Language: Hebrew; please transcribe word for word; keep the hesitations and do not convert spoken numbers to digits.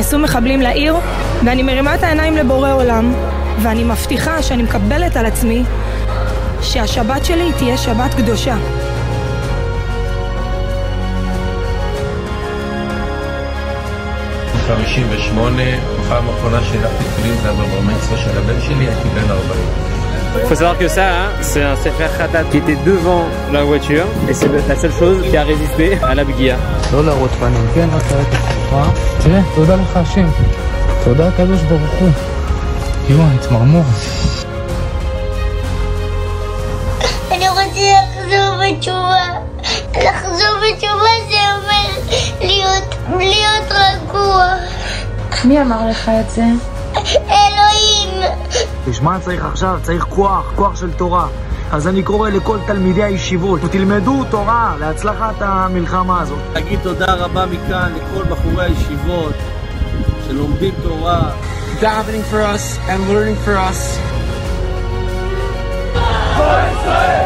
נכנסו מחבלים לעיר, ואני מרימה את העיניים לבורא עולם, ואני מבטיחה שאני מקבלת על עצמי שהשבת שלי תהיה שבת קדושה. חמישים ושמונה, הפעם האחרונה שהלכתי תפילין זה בבר מצווה של הבן שלי, הייתי בן ארבעים. Il faut savoir que ça, hein, c'est un Sefer Khatat qui était devant la voiture et c'est la seule chose qui a résisté à la Bgia. לא להראות פנים, כן, רק תראה את התקופה. תראה, תודה לך השם. תודה הקדוש ברוך הוא. יואו, אני צמרמור. אני רוצה לחזור בתשובה. לחזור בתשובה זה אומר להיות, להיות רגוע. מי אמר לך את זה? אלוהים. תשמע, צריך עכשיו, צריך כוח, כוח של תורה. אז אני קורא לכל תלמידי הישיבות, תלמדו תורה להצלחת המלחמה הזאת. תגיד תודה רבה מכאן לכל בחורי הישיבות שלומדים תורה. Davening for us and learning for us.